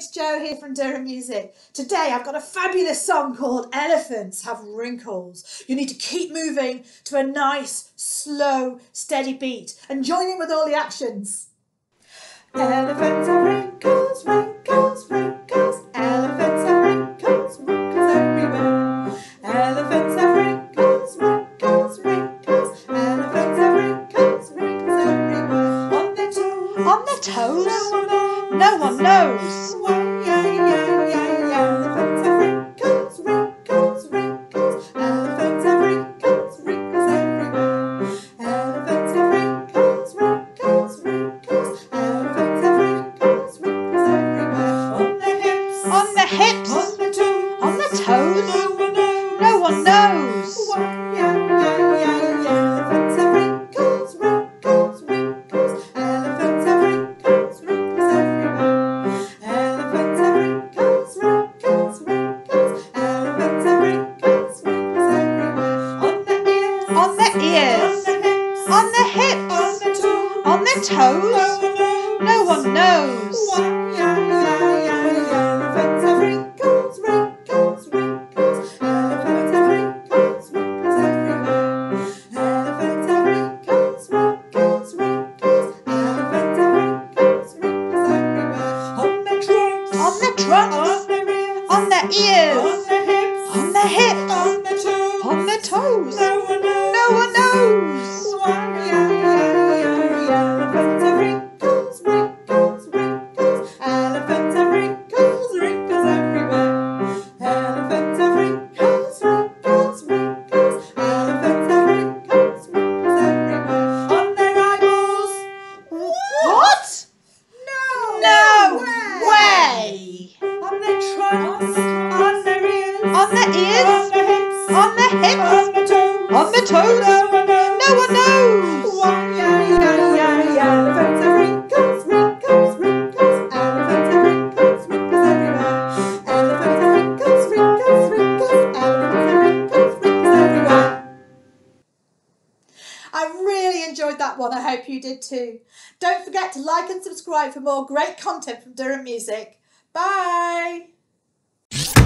it's Jo here from Durham Music. Today I've got a fabulous song called Elephants Have Wrinkles. You need to keep moving to a nice, slow, steady beat and join in with all the actions. Elephants have wrinkles, wrinkles, wrinkles. Elephants have wrinkles, wrinkles everywhere. Elephants have wrinkles, wrinkles, wrinkles. Elephants have wrinkles, wrinkles everywhere. On their toes, on their toes. No one knows. Elephants have wrinkles, wrinkles, wrinkles. Elephants have wrinkles, wrinkles everywhere. Elephants have wrinkles, wrinkles, wrinkles. Elephants have wrinkles, wrinkles everywhere. On their hips, on their hips, on their toes, on their toes. No one knows. Elephants have wrinkles, wrinkles, wrinkles. Elephants have wrinkles, wrinkles everywhere. Elephants have wrinkles, wrinkles, wrinkles. Elephants have wrinkles, wrinkles everywhere. On their ears, on their ears, on their hips, on their toes, on their toes. No one knows. Elephants have wrinkles, wrinkles, wrinkles. Elephants have wrinkles, wrinkles everywhere. Elephants have wrinkles, wrinkles, wrinkles. Elephants have wrinkles, wrinkles everywhere. On their trunks, on their trunks, on their ears, on their hips, on their hips, on their toes. No one knows. Elephants have wrinkles, wrinkles, wrinkles. Elephants have wrinkles, wrinkles everywhere. Elephants have wrinkles, wrinkles, wrinkles. Elephants have wrinkles, wrinkles everywhere. On their eyeballs. What? No way. On their trunks, on their ears, on their hips, on their toes, on their toes. No one knows. Elephants have wrinkles, wrinkles, wrinkles. Elephants have wrinkles, wrinkles everywhere. Elephants have wrinkles, wrinkles, wrinkles. Elephants have wrinkles, wrinkles everywhere. I really enjoyed that one. I hope you did too. Don't forget to like and subscribe for more great content from Durham Music. Bye.